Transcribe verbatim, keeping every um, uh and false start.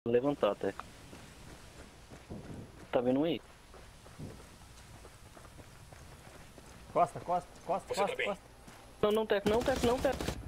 Levantar, Teco. Tá vendo um aí? Costa, costa, costa, Você costa, tá bem? costa. Não, não, Teco, não, Teco, não, Teco.